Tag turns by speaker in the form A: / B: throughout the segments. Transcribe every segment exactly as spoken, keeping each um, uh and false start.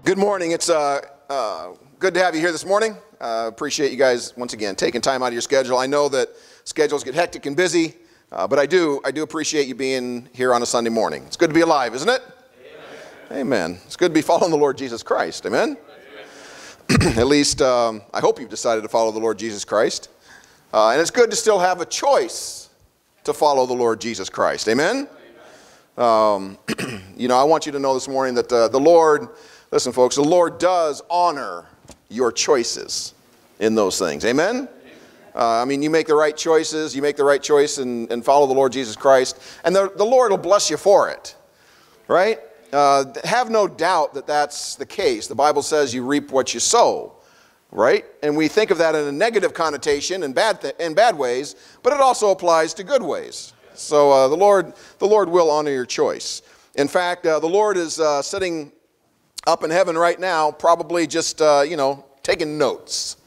A: Good morning. It's uh, uh, good to have you here this morning. Uh, appreciate you guys once again taking time out of your schedule. I know that schedules get hectic and busy, uh, but I do I do appreciate you being here on a Sunday morning. It's good to be alive, isn't it? Amen. Amen. It's good to be following the Lord Jesus Christ. Amen. Amen. At least um, I hope you've decided to follow the Lord Jesus Christ, uh, and it's good to still have a choice to follow the Lord Jesus Christ. Amen. Amen. Um, you know, I want you to know this morning that uh, the Lord. Listen, folks, the Lord does honor your choices in those things. Amen? Uh, I mean, you make the right choices, you make the right choice and, and follow the Lord Jesus Christ, and the, the Lord will bless you for it, right? Uh, have no doubt that that's the case. The Bible says you reap what you sow, right? And we think of that in a negative connotation in bad, th- in bad ways, but it also applies to good ways. So uh, the Lord, the Lord will honor your choice. In fact, uh, the Lord is uh, sitting up in heaven right now, probably just, uh, you know, taking notes.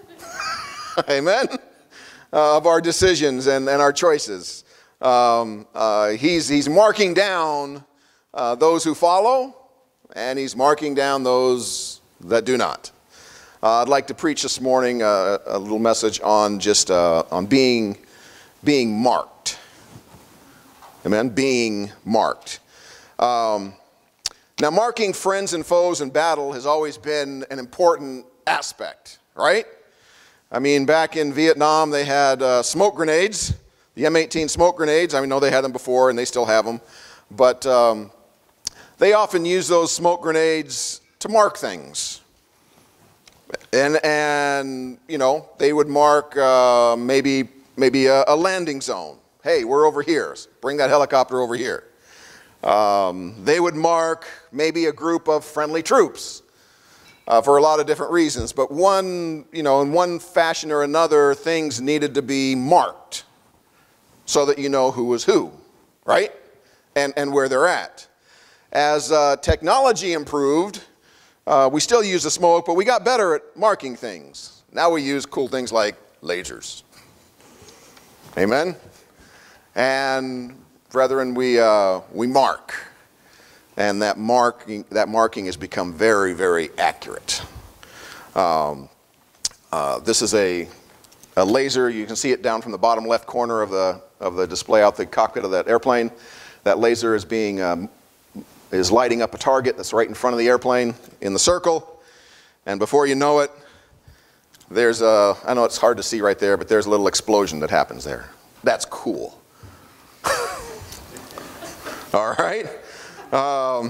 A: Amen? Uh, of our decisions and, and our choices. Um, uh, he's, he's marking down uh, those who follow, and he's marking down those that do not. Uh, I'd like to preach this morning uh, a little message on just uh, on being, being marked. Amen? Being marked. Um, Now, marking friends and foes in battle has always been an important aspect, right? I mean, back in Vietnam, they had uh, smoke grenades, the M eighteen smoke grenades. I know they had them before, and they still have them. But um, they often use those smoke grenades to mark things. And, and you know, they would mark uh, maybe, maybe a, a landing zone. Hey, we're over here. Bring that helicopter over here. Um, they would mark maybe a group of friendly troops uh, for a lot of different reasons. But one, you know, in one fashion or another, things needed to be marked so that you know who was who, right? And, and where they're at. As uh, technology improved, uh, we still use the smoke, but we got better at marking things. Now we use cool things like lasers. Amen? And brethren, we, uh, we mark, and that marking, that marking has become very, very accurate. Um, uh, this is a, a laser. You can see it down from the bottom left corner of the, of the display out the cockpit of that airplane. That laser is, being, um, is lighting up a target that's right in front of the airplane in the circle, and before you know it, there's a, I know it's hard to see right there, but there's a little explosion that happens there. That's cool. All right. Um,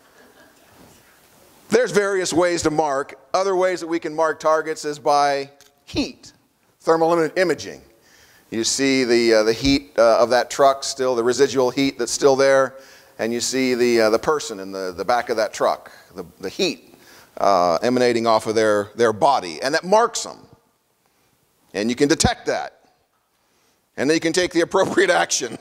A: there's various ways to mark. Other ways that we can mark targets is by heat, thermal im- imaging. You see the uh, the heat uh, of that truck still, the residual heat that's still there, and you see the uh, the person in the, the back of that truck, the, the heat uh, emanating off of their, their body, and that marks them. And you can detect that. And then you can take the appropriate action.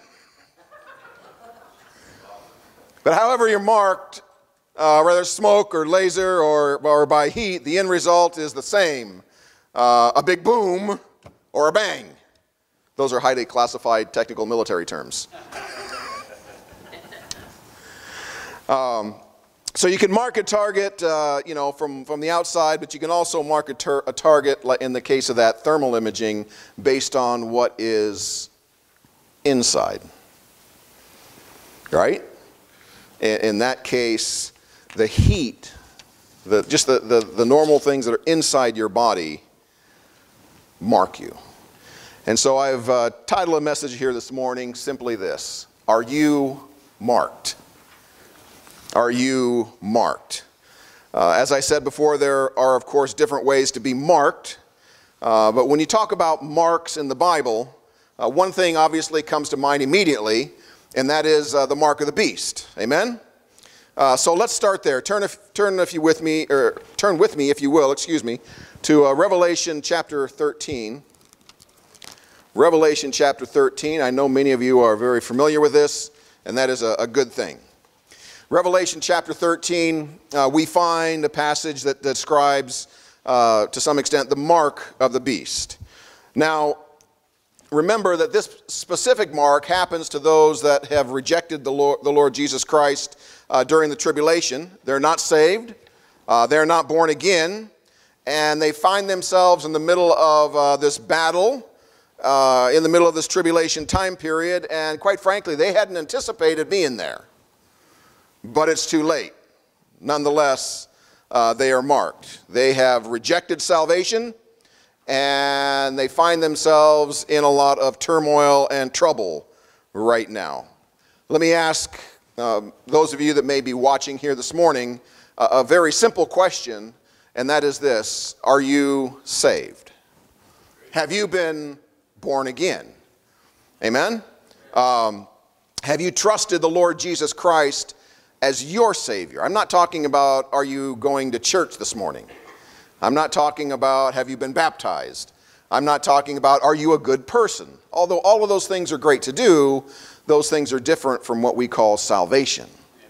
A: But however you're marked, uh, whether smoke or laser or, or by heat, the end result is the same. Uh, a big boom or a bang. Those are highly classified technical military terms. um, so you can mark a target uh, you know, from, from the outside, but you can also mark a, tar- a target, like in the case of that thermal imaging, based on what is inside. Right? In that case, the heat, the, just the, the, the normal things that are inside your body mark you. And so I've uh, titled a message here this morning simply this: Are you marked? Are you marked? Uh, as I said before, there are, of course, different ways to be marked. Uh, but when you talk about marks in the Bible, uh, one thing obviously comes to mind immediately, and that is uh, the mark of the beast. Amen? Uh, so let's start there. Turn if, turn if you with me, or turn with me, if you will, excuse me, to uh, Revelation chapter thirteen. Revelation chapter thirteen. I know many of you are very familiar with this, and that is a, a good thing. Revelation chapter thirteen, uh, we find a passage that describes, uh, to some extent, the mark of the beast. Now, remember that this specific mark happens to those that have rejected the Lord, the Lord Jesus Christ uh, during the tribulation. They're not saved. Uh, they're not born again, and they find themselves in the middle of uh, this battle, uh, in the middle of this tribulation time period, and quite frankly, they hadn't anticipated being there. But it's too late. Nonetheless, uh, they are marked. They have rejected salvation, and they find themselves in a lot of turmoil and trouble right now. Let me ask um, those of you that may be watching here this morning a, a very simple question, and that is this: are you saved? Have you been born again? Amen? Um, have you trusted the Lord Jesus Christ as your Savior? I'm not talking about, are you going to church this morning? I'm not talking about, have you been baptized? I'm not talking about, are you a good person? Although all of those things are great to do, those things are different from what we call salvation.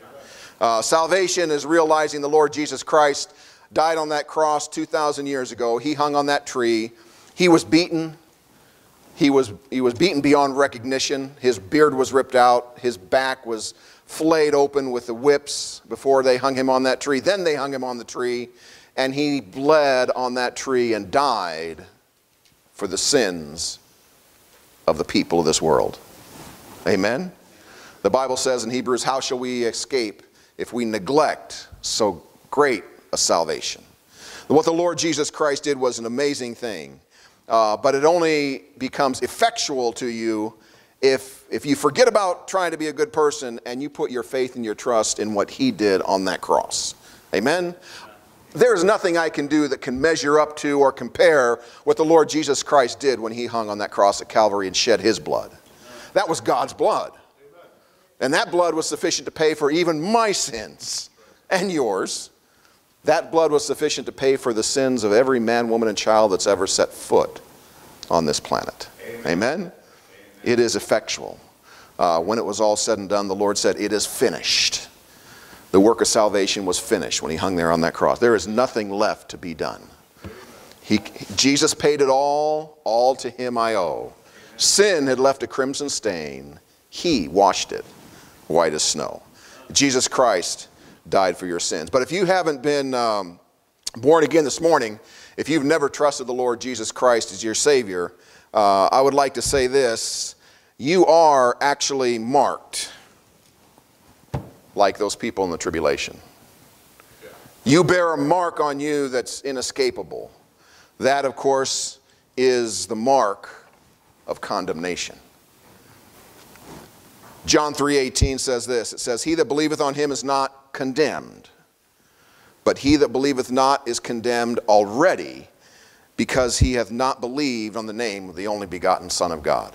A: Uh, salvation is realizing the Lord Jesus Christ died on that cross two thousand years ago. He hung on that tree. He was beaten. He was, he was beaten beyond recognition. His beard was ripped out. His back was flayed open with the whips before they hung him on that tree. Then they hung him on the tree, and he bled on that tree and died for the sins of the people of this world. Amen? The Bible says in Hebrews, how shall we escape if we neglect so great a salvation? What the Lord Jesus Christ did was an amazing thing, uh, but it only becomes effectual to you if, if you forget about trying to be a good person and you put your faith and your trust in what he did on that cross. Amen? There is nothing I can do that can measure up to or compare what the Lord Jesus Christ did when he hung on that cross at Calvary and shed his blood. That was God's blood. And that blood was sufficient to pay for even my sins and yours. That blood was sufficient to pay for the sins of every man, woman, and child that's ever set foot on this planet. Amen? Amen? It is effectual. Uh, when it was all said and done, the Lord said, it is finished. The work of salvation was finished when he hung there on that cross. There is nothing left to be done. He, Jesus paid it all. All to him I owe. Sin had left a crimson stain. He washed it white as snow. Jesus Christ died for your sins. But if you haven't been um, born again this morning, if you've never trusted the Lord Jesus Christ as your Savior, uh, I would like to say this: you are actually marked like those people in the tribulation. You bear a mark on you that's inescapable. That, of course, is the mark of condemnation. John three eighteen says this. It says, he that believeth on him is not condemned, but he that believeth not is condemned already, because he hath not believed on the name of the only begotten Son of God.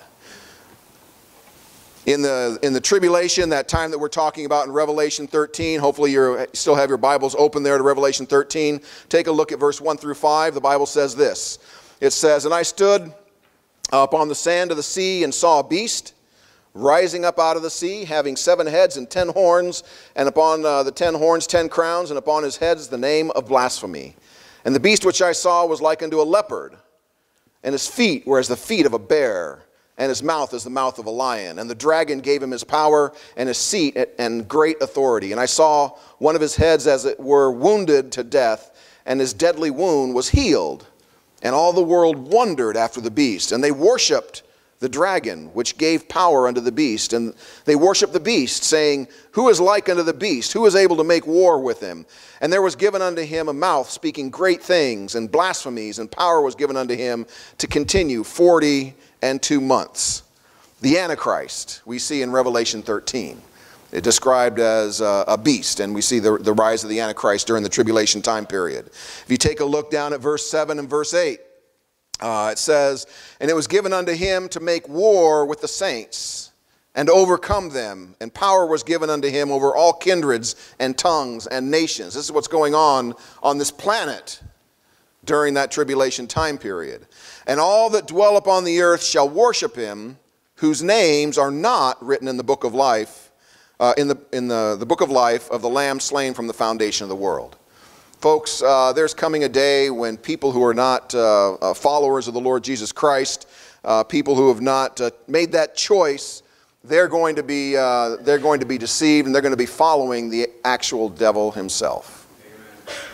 A: In the, in the tribulation, that time that we're talking about in Revelation thirteen, hopefully you still have your Bibles open there to Revelation thirteen. Take a look at verse one through five. The Bible says this. It says, and I stood upon the sand of the sea and saw a beast rising up out of the sea, having seven heads and ten horns, and upon uh, the ten horns ten crowns, and upon his heads the name of blasphemy. And the beast which I saw was like unto a leopard, and his feet were as the feet of a bear, and his mouth as the mouth of a lion. And the dragon gave him his power and his seat and great authority. And I saw one of his heads as it were wounded to death, and his deadly wound was healed. And all the world wondered after the beast, and they worshipped the dragon, which gave power unto the beast. And they worshipped the beast, saying, who is like unto the beast? Who is able to make war with him? And there was given unto him a mouth speaking great things and blasphemies, and power was given unto him to continue forty and two months. The Antichrist we see in Revelation thirteen. It's described as a, a beast, and we see the, the rise of the Antichrist during the tribulation time period. If you take a look down at verse seven and verse eight, uh, it says, and it was given unto him to make war with the saints and overcome them, and power was given unto him over all kindreds and tongues and nations. This is what's going on on this planet during that tribulation time period. And all that dwell upon the earth shall worship him, whose names are not written in the book of life, uh, in, the, in the, the book of life of the Lamb slain from the foundation of the world. Folks, uh, there's coming a day when people who are not uh, uh, followers of the Lord Jesus Christ, uh, people who have not uh, made that choice, they're going to be uh, they're going to be deceived, and they're going to be following the actual devil himself. Amen.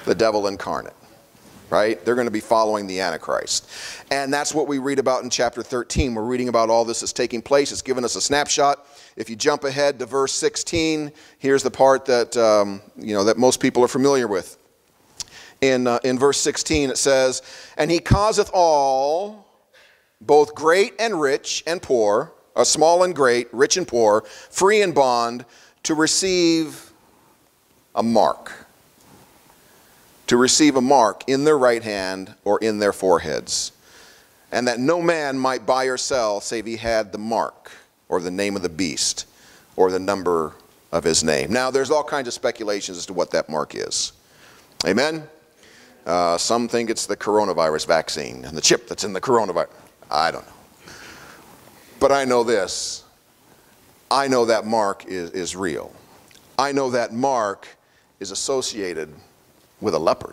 A: the devil incarnate, right? They're going to be following the Antichrist. And that's what we read about in chapter thirteen. We're reading about all this that's taking place. It's given us a snapshot. If you jump ahead to verse sixteen, here's the part that, um, you know, that most people are familiar with. In, uh, in verse sixteen, it says, "And he causeth all, both great and rich and poor, uh, small and great, rich and poor, free and bond, to receive a mark." To receive a mark in their right hand or in their foreheads. "And that no man might buy or sell, save he had the mark, or the name of the beast, or the number of his name." Now, there's all kinds of speculations as to what that mark is. Amen? Uh, some think it's the coronavirus vaccine and the chip that's in the coronavirus. I don't know. But I know this. I know that mark is, is real. I know that mark is associated with a leopard.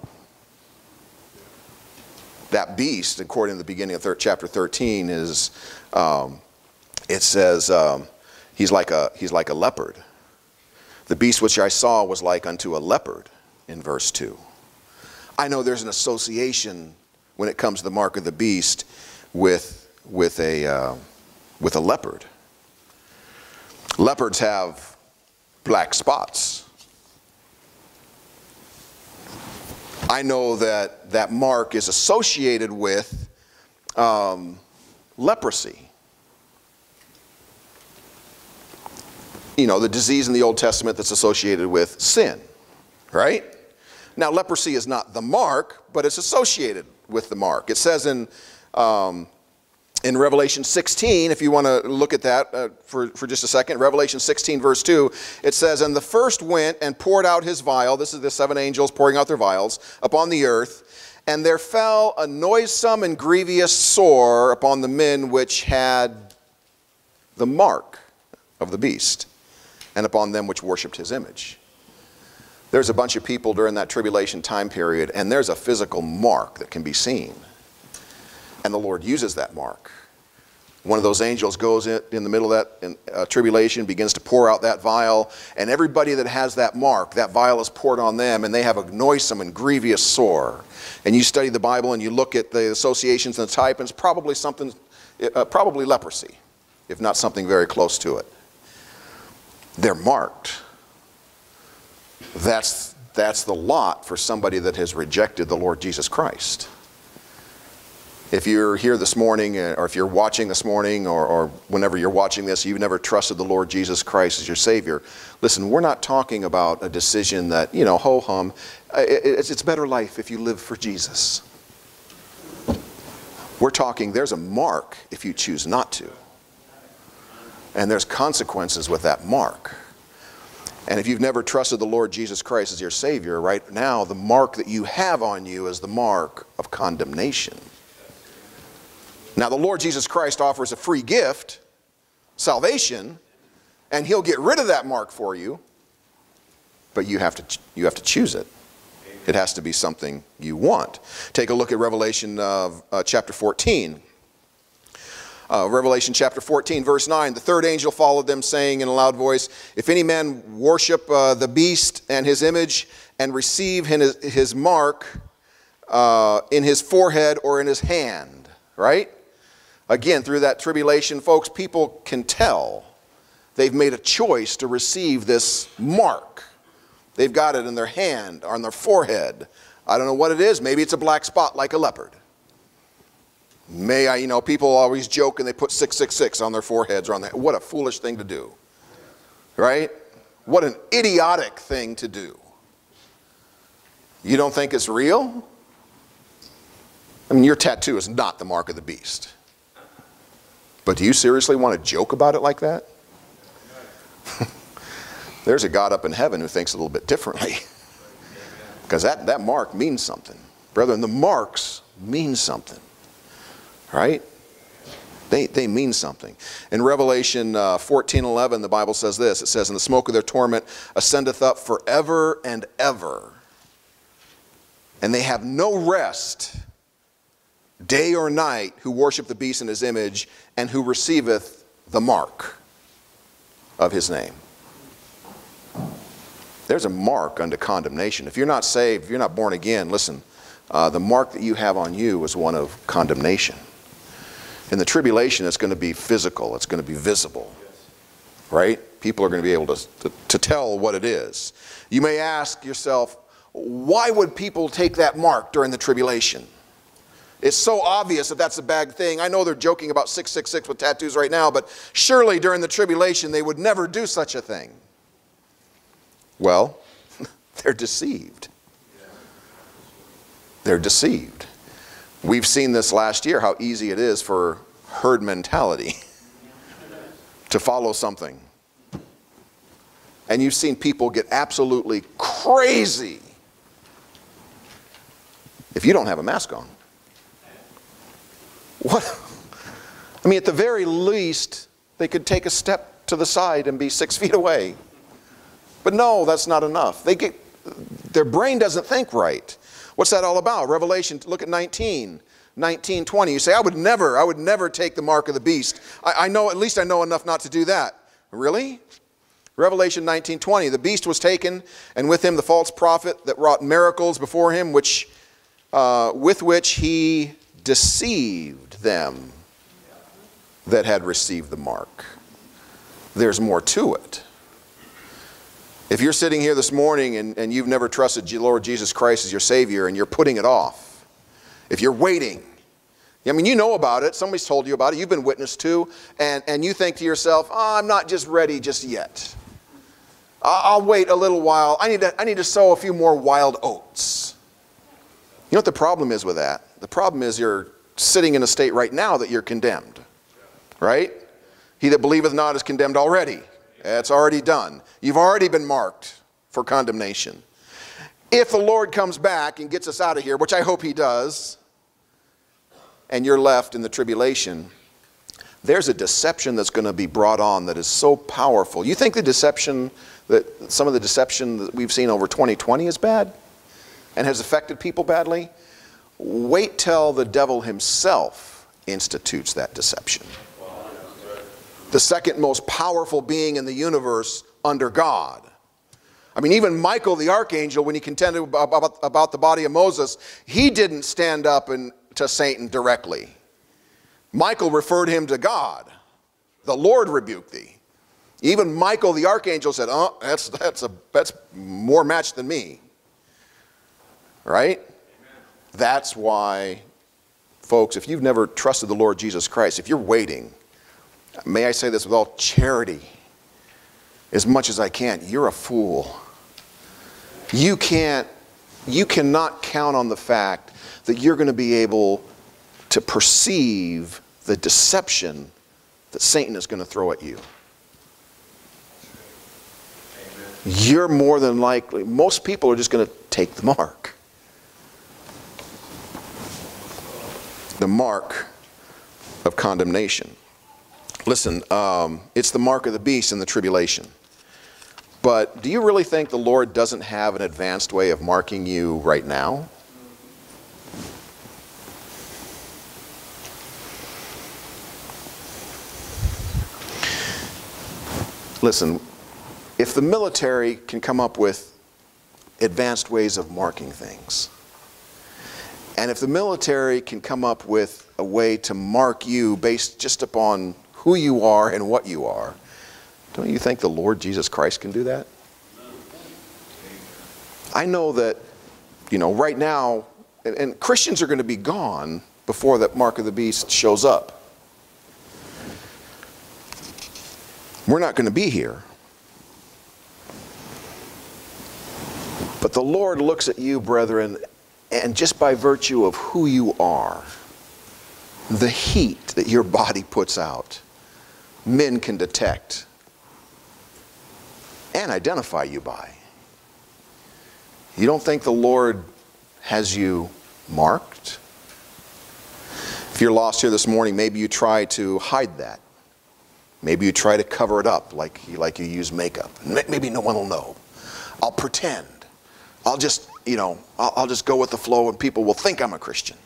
A: That beast, according to the beginning of thir- chapter thirteen, is, um, it says, um, he's like a he's like a leopard. "The beast which I saw was like unto a leopard," in verse two. I know there's an association when it comes to the mark of the beast with with a uh, with a leopard. Leopards have black spots. I know that that mark is associated with um, leprosy. You know, the disease in the Old Testament that's associated with sin, right? Now, leprosy is not the mark, but it's associated with the mark. It says in, um, in Revelation sixteen, if you want to look at that uh, for, for just a second, Revelation sixteen verse two, it says, "And the first went and poured out his vial," this is the seven angels pouring out their vials, "upon the earth, and there fell a noisome and grievous sore upon the men which had the mark of the beast, and upon them which worshipped his image." There's a bunch of people during that tribulation time period, and there's a physical mark that can be seen. And the Lord uses that mark. One of those angels goes in, in the middle of that in, uh, tribulation, begins to pour out that vial, and everybody that has that mark, that vial is poured on them, and they have a noisome and grievous sore. And you study the Bible and you look at the associations and the type, and it's probably something, uh, probably leprosy, if not something very close to it. They're marked. That's, that's the lot for somebody that has rejected the Lord Jesus Christ. If you're here this morning, or if you're watching this morning, or, or whenever you're watching this, you've never trusted the Lord Jesus Christ as your Savior, listen, we're not talking about a decision that, you know, ho-hum. It's, it's better life if you live for Jesus. We're talking there's a mark if you choose not to. And there's consequences with that mark. And if you've never trusted the Lord Jesus Christ as your Savior, right now the mark that you have on you is the mark of condemnation. Now, the Lord Jesus Christ offers a free gift, salvation, and He'll get rid of that mark for you, but you have to, you have to choose it. It has to be something you want. Take a look at Revelation uh, uh, chapter fourteen. Uh, Revelation chapter fourteen, verse nine, "The third angel followed them, saying in a loud voice, If any man worship uh, the beast and his image, and receive his, his mark uh, in his forehead or in his hand," right? Again, through that tribulation, folks, people can tell they've made a choice to receive this mark. They've got it in their hand or on their forehead. I don't know what it is. Maybe it's a black spot like a leopard. May I, you know, people always joke and they put six six six on their foreheads or on that. What a foolish thing to do, right? What an idiotic thing to do. You don't think it's real? I mean, your tattoo is not the mark of the beast. But do you seriously want to joke about it like that? There's a God up in heaven who thinks a little bit differently. Because that, that mark means something. Brethren, the marks mean something. Right? They, they mean something. In Revelation uh, fourteen eleven, the Bible says this. It says, "And the smoke of their torment ascendeth up forever and ever. And they have no rest, day or night, who worship the beast in his image, and who receiveth the mark of his name." There's a mark unto condemnation. If you're not saved, if you're not born again, listen, uh, the mark that you have on you is one of condemnation. In the tribulation, it's going to be physical. It's going to be visible, right? People are going to be able to, to, to tell what it is. You may ask yourself, why would people take that mark during the tribulation? It's so obvious that that's a bad thing. I know they're joking about six six six with tattoos right now, but surely during the tribulation they would never do such a thing. Well, they're deceived. They're deceived. We've seen this last year, how easy it is for herd mentality to follow something. And you've seen people get absolutely crazy if you don't have a mask on. What? I mean, at the very least, they could take a step to the side and be six feet away. But no, that's not enough. They get, their brain doesn't think right. What's that all about? Revelation, look at nineteen, nineteen, twenty. You say, I would never, I would never take the mark of the beast. I, I know, at least I know enough not to do that. Really? Revelation nineteen, twenty. The beast was taken, and with him the false prophet that wrought miracles before him, which, uh, with which he deceived them that had received the mark. There's more to it. If you're sitting here this morning and, and you've never trusted Lord Jesus Christ as your Savior and you're putting it off, if you're waiting, I mean, you know about it, somebody's told you about it, you've been witnessed to, and, and you think to yourself, oh, I'm not just ready just yet. I'll, I'll wait a little while. I need, to, I need to sow a few more wild oats. You know what the problem is with that? The problem is you're sitting in a state right now that you're condemned, right? He that believeth not is condemned already. It's already done. You've already been marked for condemnation. If the Lord comes back and gets us out of here, which I hope he does, and you're left in the tribulation, there's a deception that's going to be brought on that is so powerful. You think the deception, that some of the deception that we've seen over twenty twenty is bad and has affected people badly? Wait till the devil himself institutes that deception. The second most powerful being in the universe under God. I mean, even Michael the archangel, when he contended about, about the body of Moses, he didn't stand up and, to Satan directly. Michael referred him to God. The Lord rebuked thee. Even Michael the archangel said, oh, that's, that's, a, that's more match than me. Right? Amen. That's why, folks, if you've never trusted the Lord Jesus Christ, if you're waiting, may I say this with all charity, as much as I can, you're a fool. You can't, you cannot count on the fact that you're going to be able to perceive the deception that Satan is going to throw at you. Amen. You're more than likely, most people are just going to take the mark. The mark of condemnation. Listen, um, it's the mark of the beast in the tribulation. But do you really think the Lord doesn't have an advanced way of marking you right now? Listen, if the military can come up with advanced ways of marking things, and if the military can come up with a way to mark you based just upon who you are and what you are, don't you think the Lord Jesus Christ can do that? I know that, you know, right now, and, and Christians are going to be gone before that mark of the beast shows up. We're not going to be here. But the Lord looks at you, brethren, and just by virtue of who you are, the heat that your body puts out, men can detect and identify you by. You don't think the Lord has you marked? If you're lost here this morning, maybe you try to hide that. Maybe you try to cover it up like, like you use makeup. Maybe no one will know. I'll pretend. I'll just, you know, I'll, I'll just go with the flow and people will think I'm a Christian.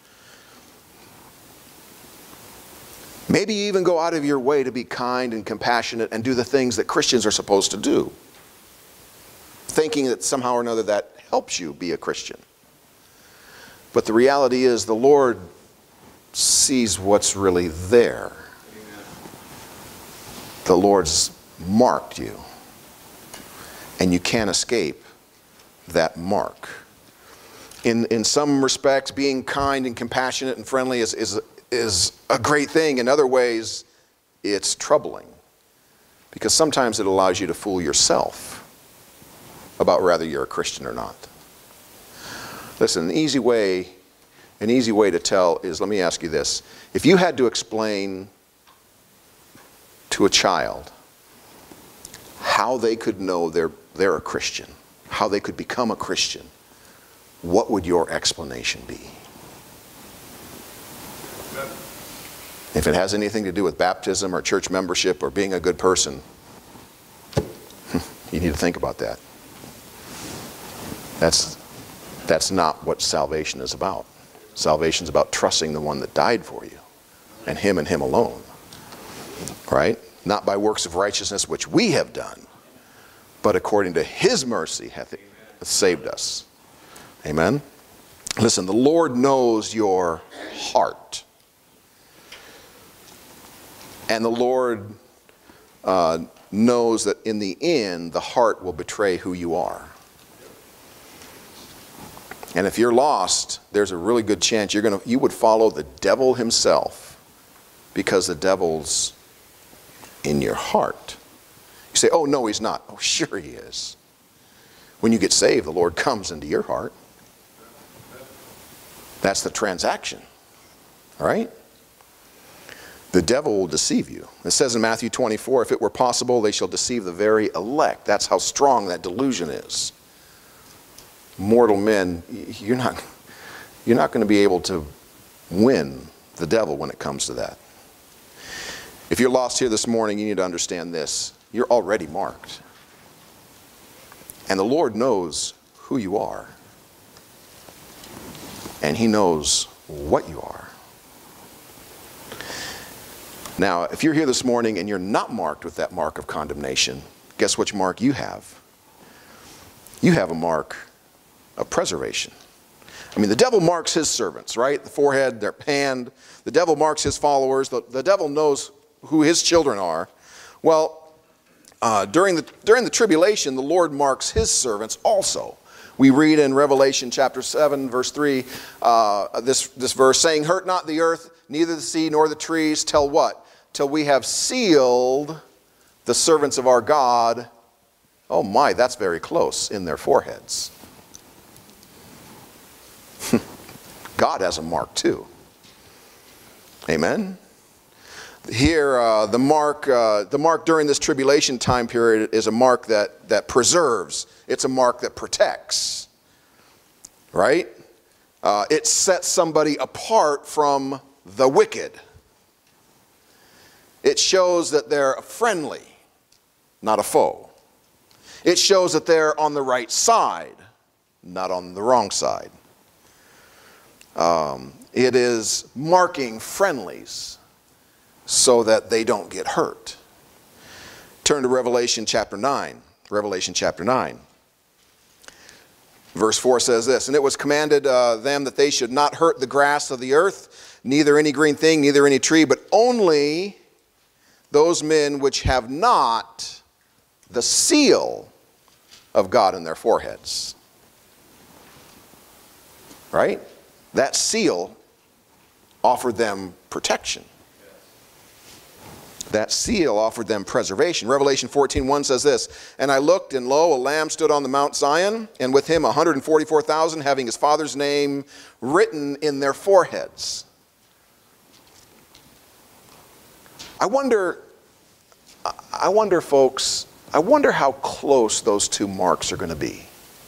A: Maybe you even go out of your way to be kind and compassionate and do the things that Christians are supposed to do. thinking that somehow or another that helps you be a Christian. But the reality is the Lord sees what's really there. Amen. The Lord's marked you, and you can't escape that mark. In, in some respects, being kind and compassionate and friendly is, is, is a great thing. In other ways, it's troubling, because sometimes it allows you to fool yourself about whether you're a Christian or not. Listen, an easy way, an easy way to tell is, let me ask you this. If you had to explain to a child how they could know they're, they're a Christian, how they could become a Christian, what would your explanation be? If it has anything to do with baptism or church membership or being a good person, you need to think about that. That's, that's not what salvation is about. Salvation is about trusting the one that died for you, and him and him alone. Right? Not by works of righteousness which we have done, but according to his mercy hath saved us. Amen? Listen, the Lord knows your heart. And the Lord uh, knows that in the end, the heart will betray who you are. And if you're lost, there's a really good chance you're gonna, you would follow the devil himself, because the devil's in your heart. You say, oh, no, he's not. Oh, sure he is. When you get saved, the Lord comes into your heart. That's the transaction. All right? The devil will deceive you. It says in Matthew twenty-four, if it were possible, they shall deceive the very elect. That's how strong that delusion is. Mortal men, you're not, you're not going to be able to win the devil when it comes to that. If you're lost here this morning, you need to understand this. You're already marked. And the Lord knows who you are. And he knows what you are. Now, if you're here this morning and you're not marked with that mark of condemnation, guess which mark you have? You have a mark of preservation. I mean, the devil marks his servants, right? The forehead, their hand. The devil marks his followers. The, the devil knows who his children are. Well, uh, during, the, during the tribulation, the Lord marks his servants also. We read in Revelation chapter seven, verse three, uh, this, this verse saying, hurt not the earth, neither the sea nor the trees, till what? Till we have sealed the servants of our God. Oh my, that's very close, in their foreheads. God has a mark too. Amen? Here, uh, the mark, uh, the mark during this tribulation time period is a mark that, that preserves. It's a mark that protects. Right? Uh, it sets somebody apart from the wicked. It shows that they're friendly, not a foe. It shows that they're on the right side, not on the wrong side. Um, it is marking friendlies so that they don't get hurt. Turn to Revelation chapter nine. Revelation chapter nine. Verse four says this, and it was commanded uh, them that they should not hurt the grass of the earth, neither any green thing, neither any tree, but only those men which have not the seal of God in their foreheads. Right? That seal offered them protection. That seal offered them preservation. Revelation fourteen one says this, and I looked, and lo, a lamb stood on the Mount Zion, and with him one hundred forty-four thousand, having his father's name written in their foreheads. I wonder, I wonder, folks, I wonder how close those two marks are going to be.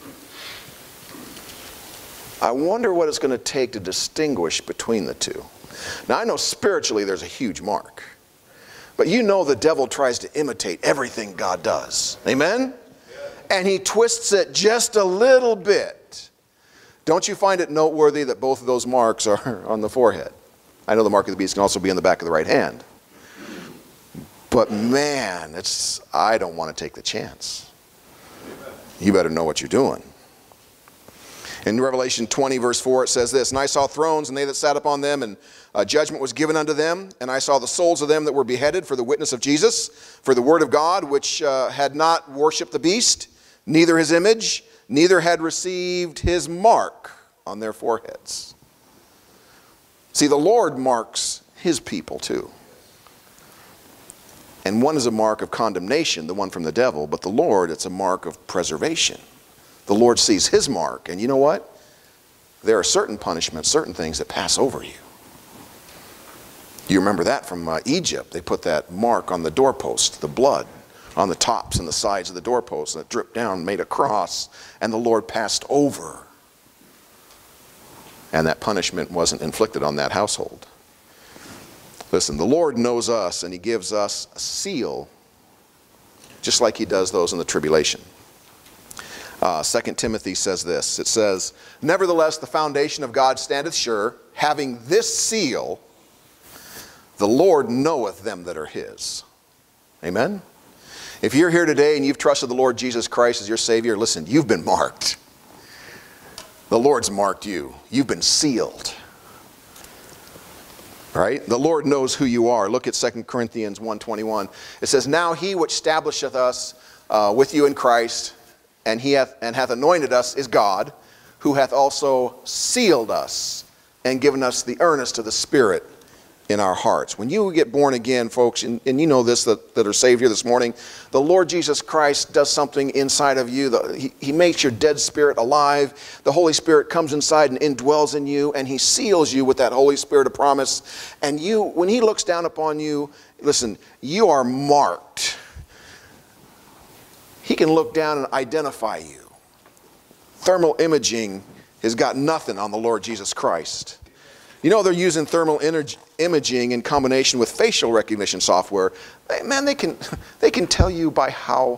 A: I wonder what it's going to take to distinguish between the two. Now, I know spiritually there's a huge mark. But you know the devil tries to imitate everything God does. Amen? And he twists it just a little bit. Don't you find it noteworthy that both of those marks are on the forehead? I know the mark of the beast can also be on the back of the right hand. But man, it's, I don't want to take the chance. you better know what you're doing. In Revelation twenty, verse four, it says this, "And I saw thrones, and they that sat upon them, and uh, judgment was given unto them. And I saw the souls of them that were beheaded for the witness of Jesus, for the word of God, which uh, had not worshipped the beast, neither his image, neither had received his mark on their foreheads." See, the Lord marks his people too. And one is a mark of condemnation, the one from the devil, but the Lord, it's a mark of preservation. The Lord sees his mark, and you know what? There are certain punishments, certain things that pass over you. You remember that from uh, Egypt. They put that mark on the doorpost, the blood on the tops and the sides of the doorpost, and it dripped down, made a cross, and the Lord passed over. And that punishment wasn't inflicted on that household. Listen, the Lord knows us, and he gives us a seal, just like he does those in the tribulation. Uh, Second Timothy says this. It says, "Nevertheless, the foundation of God standeth sure, having this seal, the Lord knoweth them that are his." Amen? If you're here today and you've trusted the Lord Jesus Christ as your Savior, listen, you've been marked. The Lord's marked you. You've been sealed. Right? The Lord knows who you are. Look at Second Corinthians one twenty-one. It says, "Now he which establisheth us uh, with you in Christ, and he hath, and hath anointed us, is God, who hath also sealed us and given us the earnest of the Spirit in our hearts." When you get born again, folks, and, and you know this that, that are saved here this morning, the Lord Jesus Christ does something inside of you. The, he, he makes your dead spirit alive. The Holy Spirit comes inside and indwells in you, and he seals you with that Holy Spirit of promise. And you, when he looks down upon you, listen, you are marked. He can look down and identify you. Thermal imaging has got nothing on the Lord Jesus Christ. You know, they're using thermal imaging in combination with facial recognition software. Man, they can, they can tell you by how,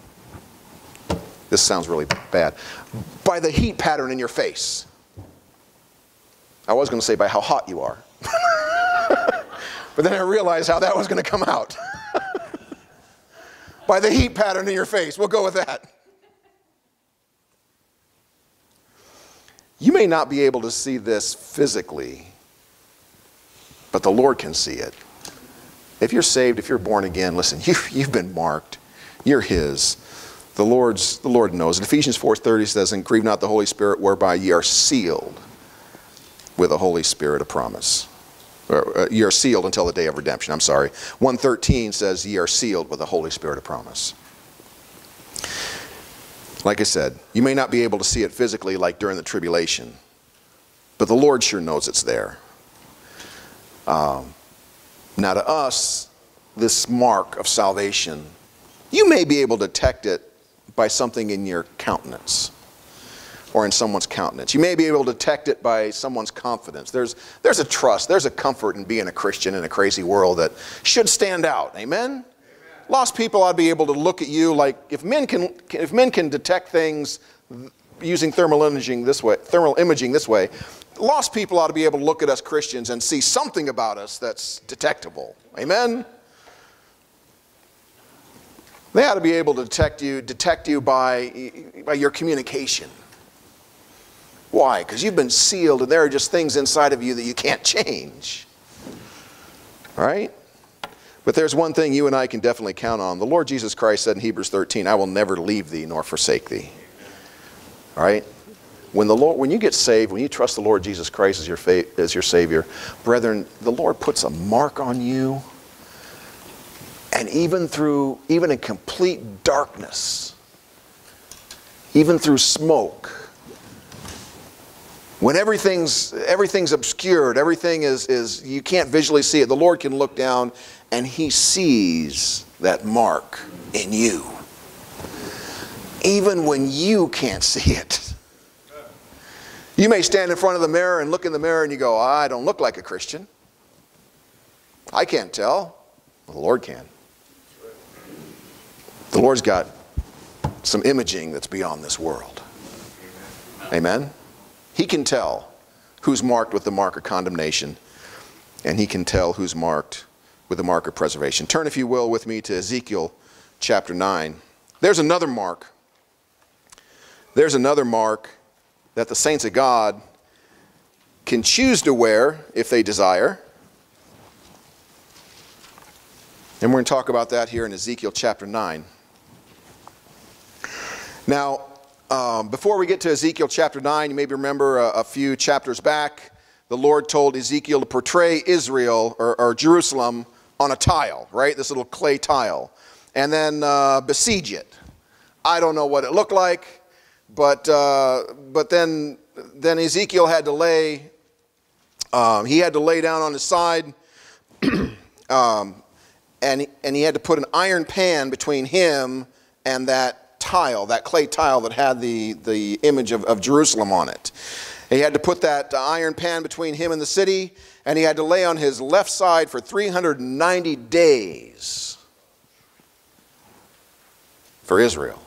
A: this sounds really bad, by the heat pattern in your face. I was going to say by how hot you are. But then I realized how that was going to come out. By the heat pattern in your face. We'll go with that. You may not be able to see this physically, but the Lord can see it. If you're saved, if you're born again, listen, you, you've been marked. You're his. The Lord's, the Lord knows. In Ephesians four thirty says, "And grieve not the Holy Spirit, whereby ye are sealed with a Holy Spirit of promise." Or, uh, ye are sealed until the day of redemption. I'm sorry. one thirteen says, "Ye are sealed with the Holy Spirit of promise." Like I said, you may not be able to see it physically like during the tribulation, but the Lord sure knows it's there. Um, now to us, this mark of salvation, you may be able to detect it by something in your countenance or in someone's countenance. You may be able to detect it by someone's confidence. There's, there's a trust, there's a comfort in being a Christian in a crazy world that should stand out. Amen? Lost people ought to be able to look at you like, if men can, if men can detect things using thermal imaging this way, thermal imaging this way, lost people ought to be able to look at us Christians and see something about us that's detectable. Amen? They ought to be able to detect you, detect you by, by your communication. Why? Because you've been sealed and there are just things inside of you that you can't change. Right? But there's one thing you and I can definitely count on. The Lord Jesus Christ said in Hebrews thirteen, "I will never leave thee nor forsake thee." All right? When, the Lord, when you get saved, when you trust the Lord Jesus Christ as your, as your Savior, brethren, the Lord puts a mark on you. And even through, even in complete darkness, even through smoke, when everything's, everything's obscured, everything is, is, you can't visually see it, the Lord can look down and he sees that mark in you. Even when you can't see it. You may stand in front of the mirror and look in the mirror and you go, "I don't look like a Christian. I can't tell." Well, the Lord can. The Lord's got some imaging that's beyond this world. Amen? He can tell who's marked with the mark of condemnation, and he can tell who's marked with the mark of preservation. Turn, if you will, with me to Ezekiel chapter nine. There's another mark there's another mark that the saints of God can choose to wear if they desire. And we're going to talk about that here in Ezekiel chapter nine. Now, um, before we get to Ezekiel chapter nine, you maybe remember a, a few chapters back, the Lord told Ezekiel to portray Israel or, or Jerusalem on a tile, right? This little clay tile. And then uh, besiege it. I don't know what it looked like, but uh, but then then Ezekiel had to lay, um, he had to lay down on his side, um, and, and he had to put an iron pan between him and that tile, that clay tile that had the, the image of, of Jerusalem on it. He had to put that iron pan between him and the city, and he had to lay on his left side for three hundred ninety days for Israel.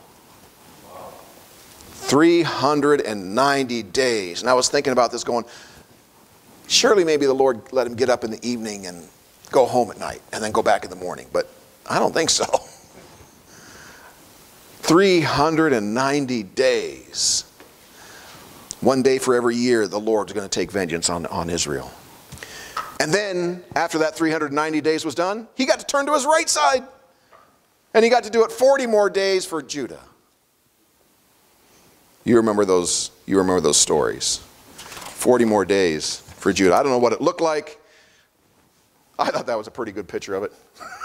A: three hundred ninety days. And I was thinking about this going, surely maybe the Lord let him get up in the evening and go home at night and then go back in the morning. But I don't think so. three hundred ninety days. One day for every year, the Lord's going to take vengeance on, on Israel. And then, after that three hundred ninety days was done, he got to turn to his right side. And he got to do it forty more days for Judah. You remember those, you remember those stories. forty more days for Judah. I don't know what it looked like. I thought that was a pretty good picture of it.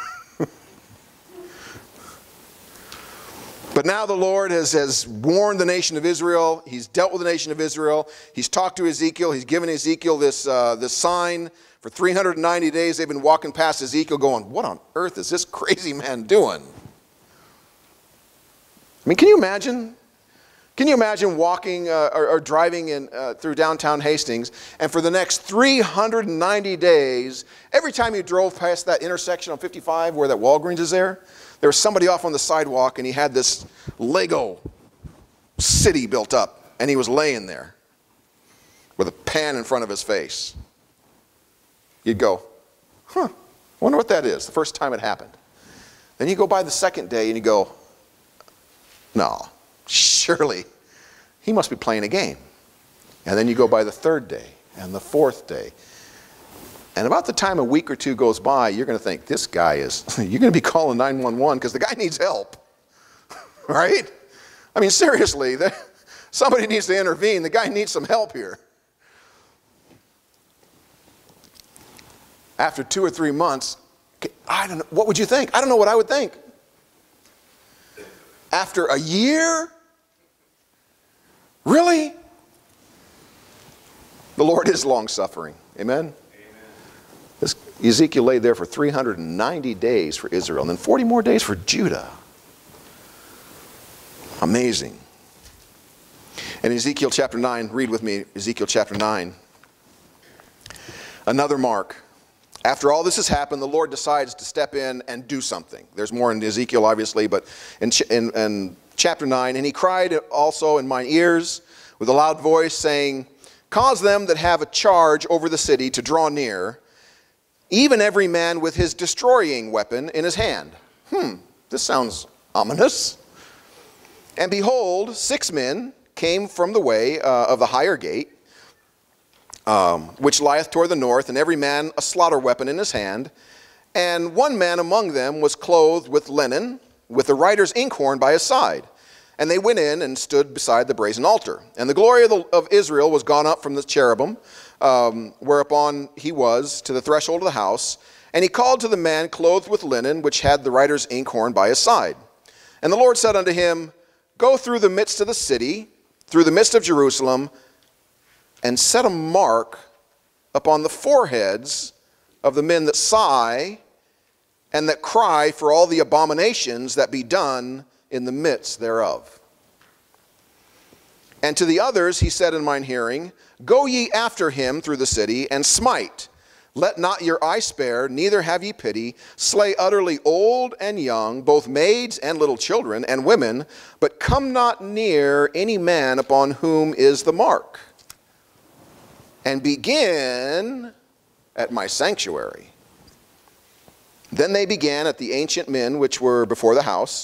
A: But now the Lord has, has warned the nation of Israel. He's dealt with the nation of Israel. He's talked to Ezekiel. He's given Ezekiel this, uh, this sign. For three hundred ninety days, they've been walking past Ezekiel going, what on earth is this crazy man doing? I mean, can you imagine? Can you imagine walking uh, or, or driving in, uh, through downtown Hastings, and for the next three hundred ninety days, every time you drove past that intersection on fifty-five where that Walgreens is there, there was somebody off on the sidewalk and he had this Lego city built up and he was laying there with a pan in front of his face. You'd go, huh, wonder what that is, the first time it happened. Then you go by the second day and you go, no, surely he must be playing a game. And then you go by the third day and the fourth day. And about the time a week or two goes by, you're going to think, this guy is, you're going to be calling nine one one because the guy needs help. Right? I mean, seriously, the, somebody needs to intervene. The guy needs some help here. After two or three months, I don't know, what would you think? I don't know what I would think. After a year? Really? The Lord is long-suffering. Amen? This, Ezekiel lay there for three hundred ninety days for Israel, and then forty more days for Judah. Amazing. And Ezekiel chapter nine, read with me, Ezekiel chapter nine. Another mark. After all this has happened, the Lord decides to step in and do something. There's more in Ezekiel, obviously, but in, in, in chapter nine, and he cried also in mine ears with a loud voice, saying, cause them that have a charge over the city to draw near, even every man with his destroying weapon in his hand. Hmm, this sounds ominous. And behold, six men came from the way uh, of the higher gate, um, which lieth toward the north, and every man a slaughter weapon in his hand. And one man among them was clothed with linen, with the writer's inkhorn by his side. And they went in and stood beside the brazen altar. And the glory of, the, of Israel was gone up from the cherubim, Um, whereupon he was to the threshold of the house, and he called to the man clothed with linen, which had the writer's inkhorn by his side. And the Lord said unto him, go through the midst of the city, through the midst of Jerusalem, and set a mark upon the foreheads of the men that sigh and that cry for all the abominations that be done in the midst thereof. And to the others he said in mine hearing, go ye after him through the city, and smite. Let not your eye spare, neither have ye pity. Slay utterly old and young, both maids and little children and women, but come not near any man upon whom is the mark. And begin at my sanctuary. Then they began at the ancient men which were before the house,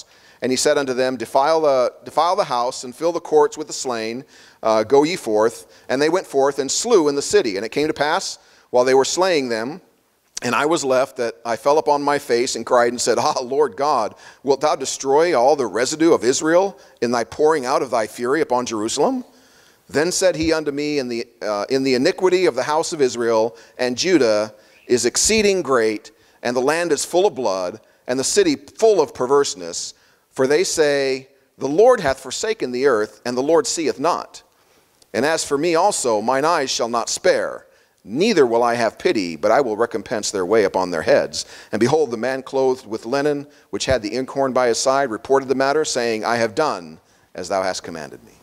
A: And he said unto them, Defile the, defile the house, and fill the courts with the slain. Uh, go ye forth. And they went forth and slew in the city. And it came to pass, while they were slaying them, and I was left, that I fell upon my face and cried and said, Ah, Lord God, wilt thou destroy all the residue of Israel in thy pouring out of thy fury upon Jerusalem? Then said he unto me, In the, uh, in the iniquity of the house of Israel and Judah is exceeding great, and the land is full of blood, and the city full of perverseness. For they say, The Lord hath forsaken the earth, and the Lord seeth not. And as for me also, mine eyes shall not spare, neither will I have pity, but I will recompense their way upon their heads. And behold, the man clothed with linen, which had the inkhorn by his side, reported the matter, saying, I have done as thou hast commanded me.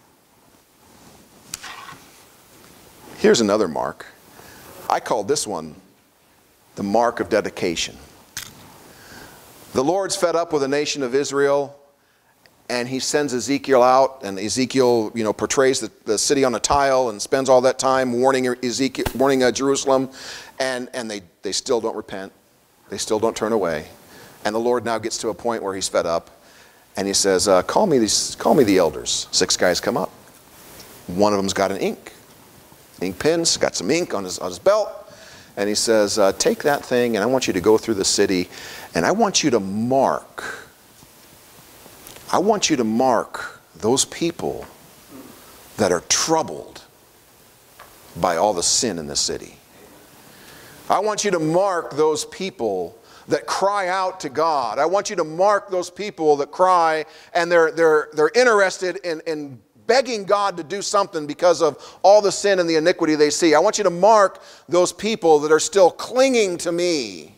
A: Here's another mark. I called this one the mark of dedication. The Lord's fed up with the nation of Israel, and he sends Ezekiel out, and Ezekiel, you know, portrays the, the city on a tile and spends all that time warning Ezekiel, warning uh, Jerusalem, and, and they, they still don't repent. They still don't turn away. And the Lord now gets to a point where he's fed up, and he says, uh, call me these, call me the elders. Six guys come up. One of them's got an ink. Ink pen's got some ink on his, on his belt. And he says, uh, take that thing, and I want you to go through the city, and I want you to mark I want you to mark those people that are troubled by all the sin in the city. I want you to mark those people that cry out to God. I want you to mark those people that cry and they're, they're, they're interested in, in begging God to do something because of all the sin and the iniquity they see. I want you to mark those people that are still clinging to me.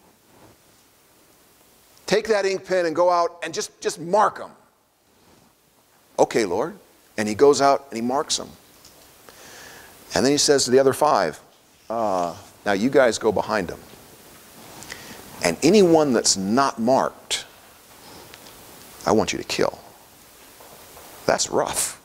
A: Take that ink pen and go out and just, just mark them. Okay, Lord. And he goes out and he marks them. And then he says to the other five, uh, now you guys go behind them. And anyone that's not marked, I want you to kill. That's rough.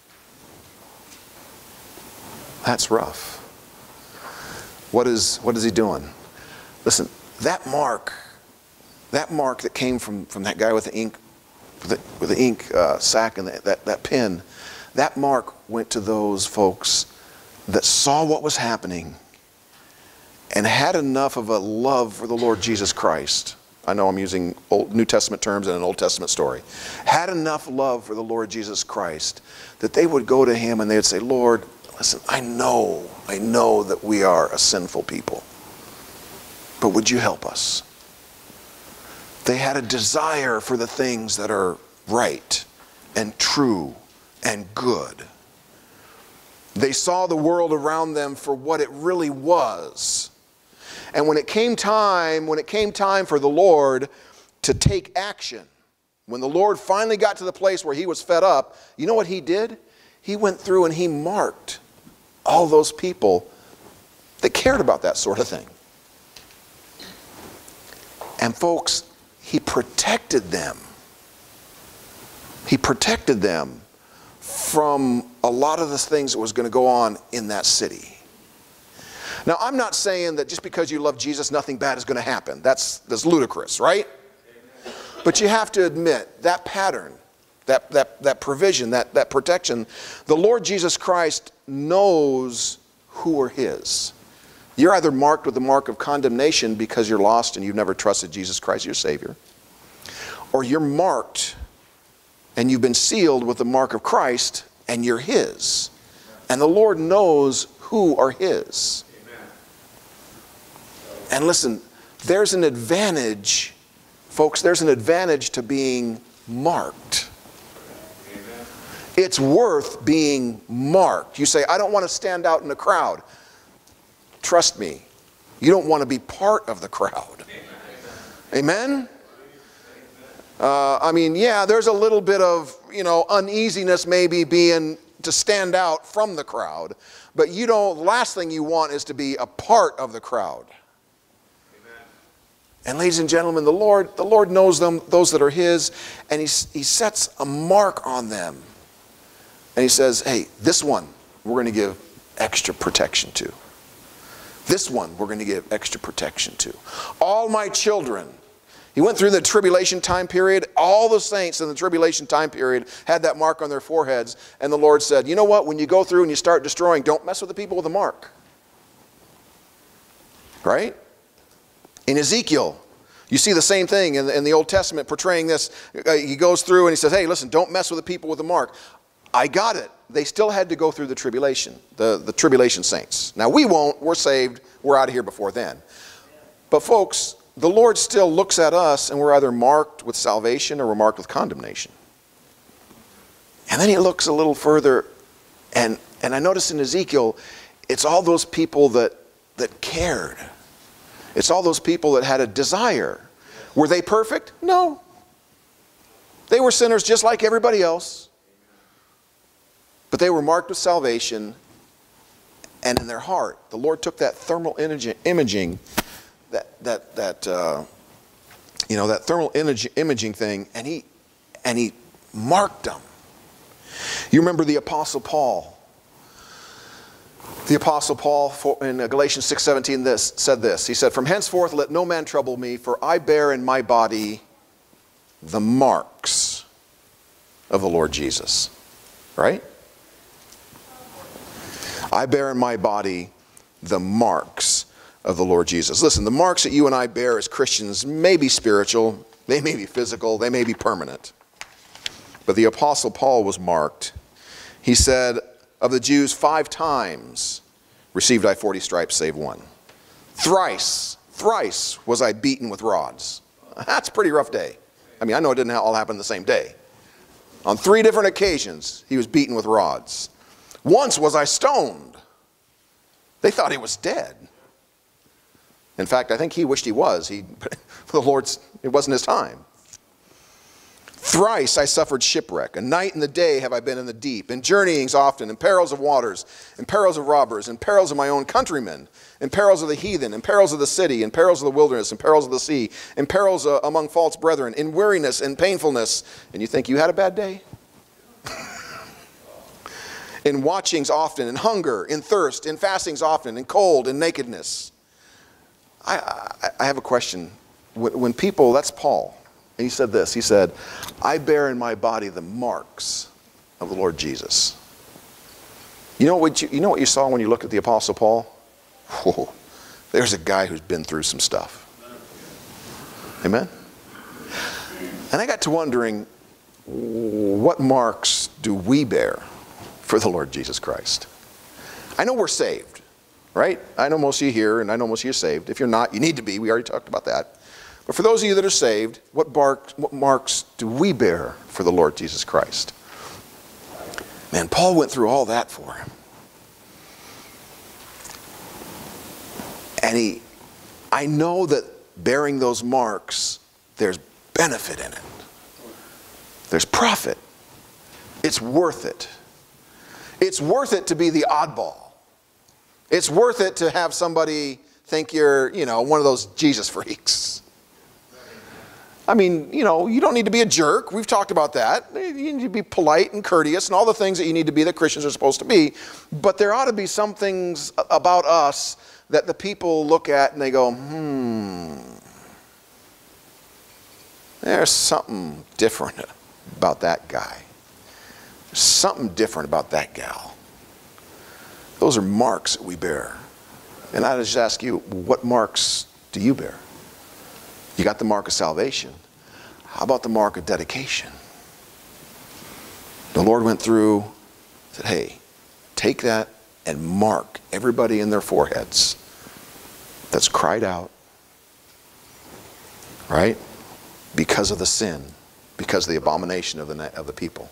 A: That's rough. What is, what is he doing? Listen, that mark That mark that came from, from that guy with the ink, with the, with the ink uh, sack and the, that, that pen, that mark went to those folks that saw what was happening and had enough of a love for the Lord Jesus Christ. I know I'm using Old, New Testament terms in an Old Testament story. Had enough love for the Lord Jesus Christ that they would go to him and they would say, Lord, listen, I know, I know that we are a sinful people, but would you help us? They had a desire for the things that are right and true and good. They saw the world around them for what it really was. And when it came time, when it came time for the Lord to take action, when the Lord finally got to the place where he was fed up, you know what he did? He went through and he marked all those people that cared about that sort of thing. And folks, he protected them. He protected them from a lot of the things that was going to go on in that city. Now, I'm not saying that just because you love Jesus, nothing bad is going to happen. That's, that's ludicrous, right? But you have to admit, that pattern, that, that, that provision, that, that protection, the Lord Jesus Christ knows who are his. You're either marked with the mark of condemnation because you're lost and you've never trusted Jesus Christ, your Savior, or you're marked and you've been sealed with the mark of Christ and you're his. And the Lord knows who are his. And listen, there's an advantage, folks, there's an advantage to being marked. It's worth being marked. You say, I don't want to stand out in the crowd. Trust me, you don't want to be part of the crowd. Amen? Uh, I mean, yeah, there's a little bit of, you know, uneasiness maybe being to stand out from the crowd. But you don't, the last thing you want is to be a part of the crowd. Amen. And ladies and gentlemen, the Lord, the Lord knows them, those that are his, and he, he sets a mark on them. And he says, hey, this one we're going to give extra protection to. This one we're going to give extra protection to. All my children, He went through the tribulation time period. All the saints in the tribulation time period had that mark on their foreheads. And the Lord said, you know what? When you go through and you start destroying, don't mess with the people with the mark. Right? In Ezekiel, you see the same thing in the, in the Old Testament portraying this. Uh, he goes through and he says, hey, listen, don't mess with the people with the mark. I got it. They still had to go through the tribulation, the, the tribulation saints. Now we won't. We're saved. We're out of here before then. But folks, the Lord still looks at us and we're either marked with salvation or we're marked with condemnation. And then he looks a little further, and, and I notice in Ezekiel, it's all those people that, that cared. It's all those people that had a desire. Were they perfect? No. They were sinners just like everybody else. But they were marked with salvation, and in their heart, the Lord took that thermal imaging that that that uh, you know that thermal image, imaging thing, and he and he marked them. You remember the Apostle Paul. The Apostle Paul in Galatians six seventeen this said this. He said, "From henceforth let no man trouble me, for I bear in my body the marks of the Lord Jesus." Right? I bear in my body the marks of the Lord Jesus. Listen, the marks that you and I bear as Christians may be spiritual, they may be physical, they may be permanent. But the Apostle Paul was marked. He said, of the Jews, five times received I forty stripes save one. Thrice, thrice was I beaten with rods. That's a pretty rough day. I mean, I know it didn't all happen the same day. On three different occasions, he was beaten with rods. Once was I stoned. They thought he was dead. In fact, I think he wished he was. He, the Lord's, it wasn't his time. Thrice I suffered shipwreck. A night and the day have I been in the deep, in journeyings often, in perils of waters, in perils of robbers, in perils of my own countrymen, in perils of the heathen, in perils of the city, in perils of the wilderness, in perils of the sea, in perils uh, among false brethren, in weariness and painfulness. And you think you had a bad day? In watchings often, in hunger, in thirst, in fastings often, in cold, in nakedness. I, I, I have a question. When, when people, that's Paul, and he said this, he said, I bear in my body the marks of the Lord Jesus. You know what you, you know what you saw when you looked at the Apostle Paul? Whoa, there's a guy who's been through some stuff. Amen? And I got to wondering, what marks do we bear for the Lord Jesus Christ? I know we're saved, right? I know most of you here, and I know most of you are saved. If you're not, you need to be. We already talked about that. But for those of you that are saved, what, bark, what marks do we bear for the Lord Jesus Christ? Man, Paul went through all that for him. And he, I know that bearing those marks, there's benefit in it. There's profit. It's worth it. It's worth it to be the oddball. It's worth it to have somebody think you're, you know, one of those Jesus freaks. I mean, you know, you don't need to be a jerk. We've talked about that. You need to be polite and courteous and all the things that you need to be that Christians are supposed to be. But there ought to be some things about us that the people look at and they go, hmm, there's something different about that guy. There's something different about that gal. Those are marks that we bear. And I just ask you, what marks do you bear? You got the mark of salvation. How about the mark of dedication? The Lord went through, said, hey, take that and mark everybody in their foreheads that's cried out, right? Because of the sin, because of the abomination of the, of the people.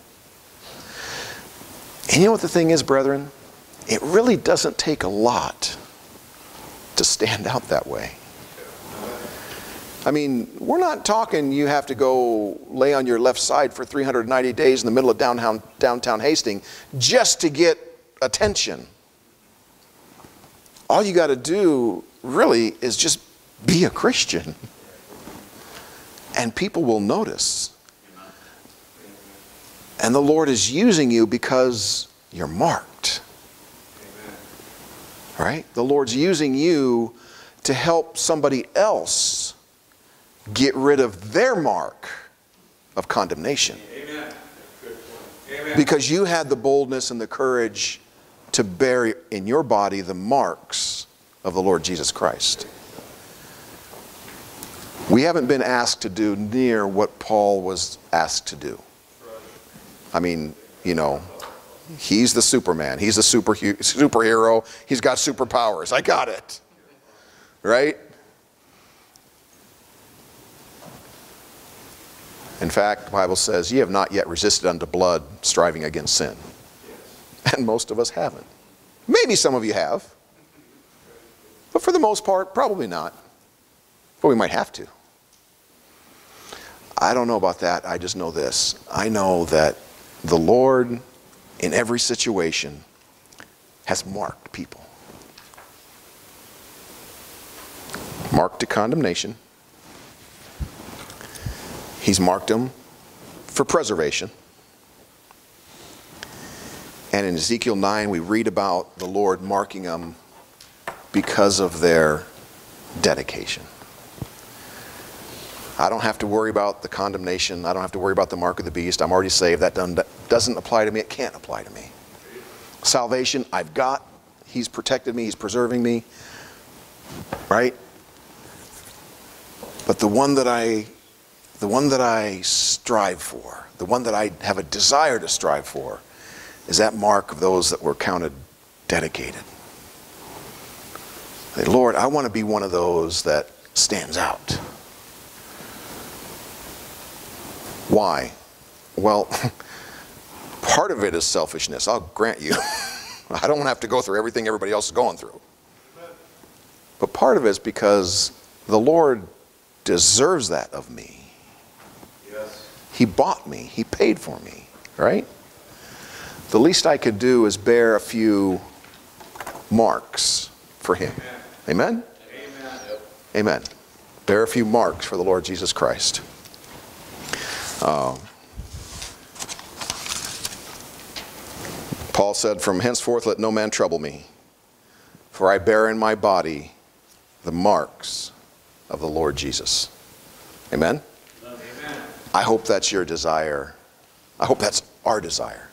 A: And you know what the thing is, brethren? It really doesn't take a lot to stand out that way. I mean, we're not talking you have to go lay on your left side for three hundred ninety days in the middle of downtown, downtown Hastings just to get attention. All you got to do really is just be a Christian. And people will notice. And the Lord is using you because you're marked. Right? The Lord's using you to help somebody else get rid of their mark of condemnation.
B: Amen. Good point. Amen.
A: Because you had the boldness and the courage to bear in your body the marks of the Lord Jesus Christ. We haven't been asked to do near what Paul was asked to do. I mean, you know, he's the Superman. He's the super, superhero. He's got superpowers. I got it. Right? In fact, the Bible says, ye have not yet resisted unto blood, striving against sin. And most of us haven't. Maybe some of you have. But for the most part, probably not. But we might have to. I don't know about that. I just know this. I know that the Lord, in every situation, has marked people. Marked to condemnation. He's marked them for preservation. And in Ezekiel nine, we read about the Lord marking them because of their dedication. I don't have to worry about the condemnation. I don't have to worry about the mark of the beast. I'm already saved. That doesn't apply to me. It can't apply to me. Salvation, I've got. He's protected me. He's preserving me. Right? But the one that I, the one that I strive for, the one that I have a desire to strive for, is that mark of those that were counted dedicated. Say, Lord, I want to be one of those that stands out. Why? Well, part of it is selfishness. I'll grant you. I don't have to go through everything everybody else is going through. But part of it is because the Lord deserves that of me.
B: Yes.
A: He bought me. He paid for me. Right? The least I could do is bear a few marks for Him. Amen?
B: Amen.
A: Amen. Bear a few marks for the Lord Jesus Christ. Uh, Paul said, from henceforth let no man trouble me, for I bear in my body the marks of the Lord Jesus. Amen?
B: Amen.
A: I hope that's your desire. I hope that's our desire.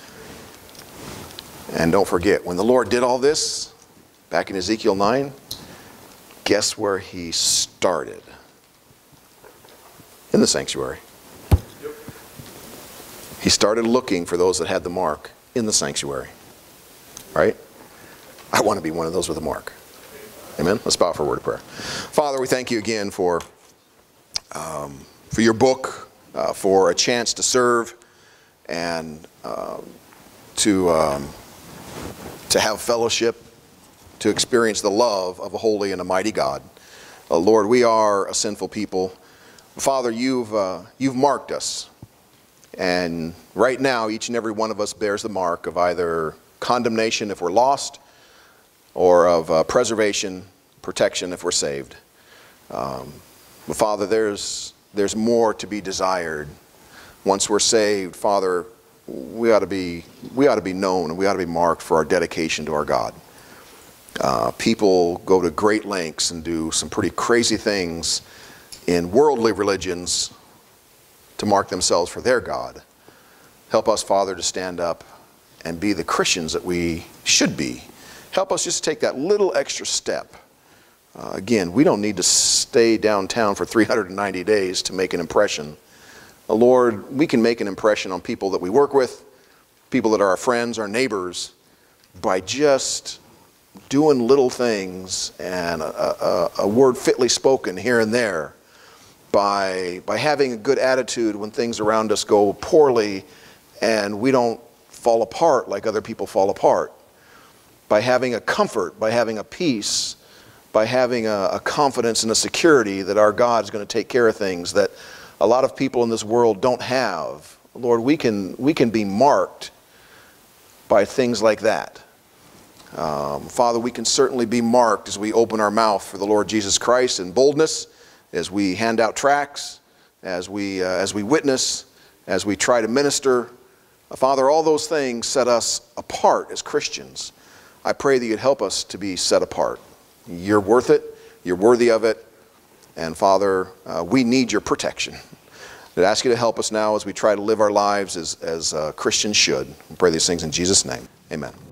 A: And don't forget, when the Lord did all this, back in Ezekiel nine, guess where He started? In the sanctuary. He started looking for those that had the mark in the sanctuary. Right? I want to be one of those with a mark. Amen? Let's bow for a word of prayer. Father, we thank you again for, um, for your book, uh, for a chance to serve and um, to, um, to have fellowship, to experience the love of a holy and a mighty God. Uh, Lord, we are a sinful people. Father, you've, uh, you've marked us. And right now, each and every one of us bears the mark of either condemnation if we're lost, or of uh, preservation, protection if we're saved. Um, but Father, there's, there's more to be desired. Once we're saved, Father, we ought to be, we ought to be known and we ought to be marked for our dedication to our God. Uh, people go to great lengths and do some pretty crazy things in worldly religions to mark themselves for their God. Help us, Father, to stand up and be the Christians that we should be. Help us just take that little extra step. Uh, again, we don't need to stay downtown for three hundred ninety days to make an impression. Uh, Lord, we can make an impression on people that we work with, people that are our friends, our neighbors, by just doing little things and a, a, a word fitly spoken here and there. By, by having a good attitude when things around us go poorly and we don't fall apart like other people fall apart. By having a comfort, by having a peace, by having a, a confidence and a security that our God is going to take care of things that a lot of people in this world don't have. Lord, we can, we can be marked by things like that. Um, Father, we can certainly be marked as we open our mouth for the Lord Jesus Christ in boldness, as we hand out tracts, as we, uh, as we witness, as we try to minister. Uh, Father, all those things set us apart as Christians. I pray that you'd help us to be set apart. You're worth it. You're worthy of it. And Father, uh, we need your protection. I ask you to help us now as we try to live our lives as, as uh, Christians should. We pray these things in Jesus' name. Amen.